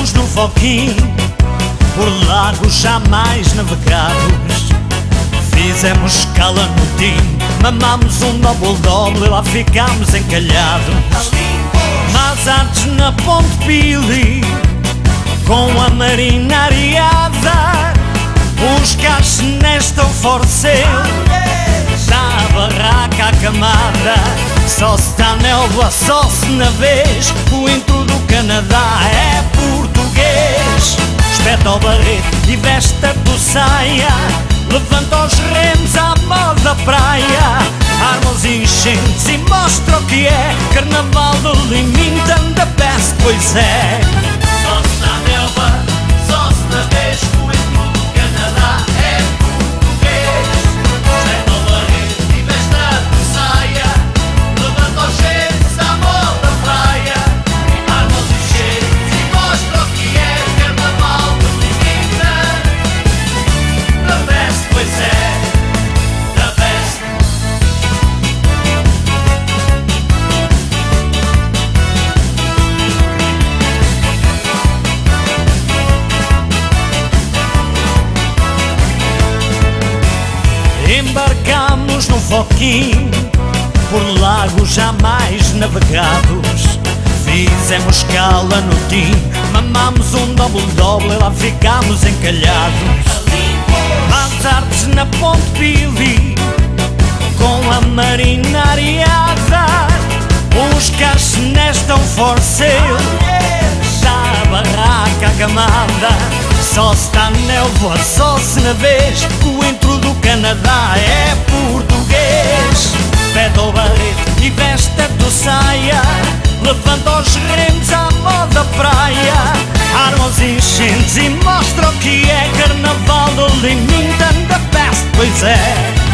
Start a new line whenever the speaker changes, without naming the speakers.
Embarcamos no Foquim por lagos jamais navegados. Fizemos escala no Tim, mamámos um double e lá ficámos encalhados. Mas antes na Ponte Pili, com a marina areada, os caixinés estão forceu, da barraca acamada. Só se está névoa, só se navês, o intro do Canadá é português. Espeta o barrete e veste a tua saia, levanta os remos à moda praia, arma os enchentes e mostra o que é Carnaval de Limington da best, pois é.
Só se na relva, só se na vez, o intro do Canadá é português. Espeta o barrete e veste a tua saia, levanta os remos à moda praia, arma os enchentes e mostra o que é Carnaval de Limington da best, pois é, da best.
Embarcamos no Foquim por lagos jamais navegados. Fizemos escala no Tim, mamámos um double e lá ficámos encalhados. Às artes na Ponte Pili, com a marina areada, os caixinés estão forceu, da barraca acamada. Só se está névoa, só se navês, o intro do Canadá é português. Pede o barrete e veste a tua saia, levanta os remos à moda praia, arma os enchentes e mostra o que é Carnaval de Limington da best, pois é.